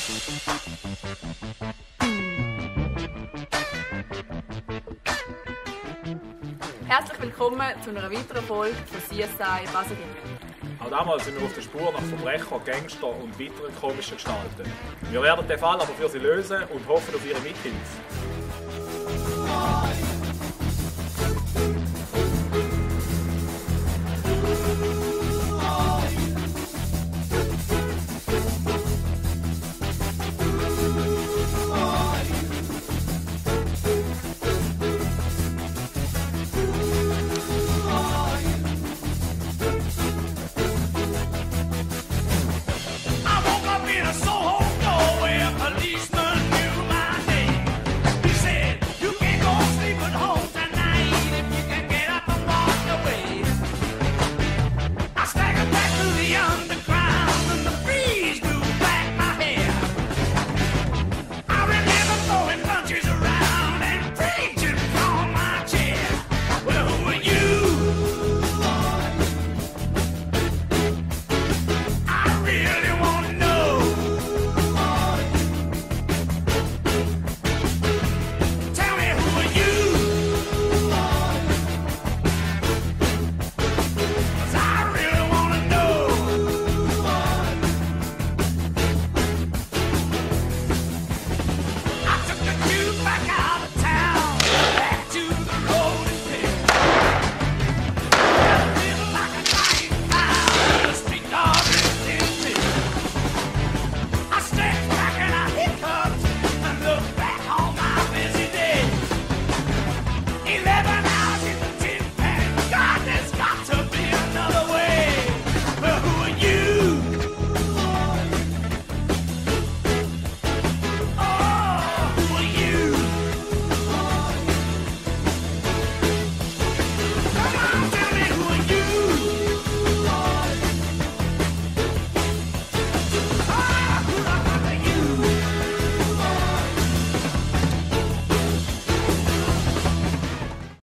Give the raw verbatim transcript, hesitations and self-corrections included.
Herzlich willkommen zu einer weiteren Folge von C S I Basel. Auch damals sind wir auf der Spur nach Verbrechern, Gangster und weiteren komischen Gestalten. Wir werden den Fall aber für sie lösen und hoffen auf ihre Mithilfe.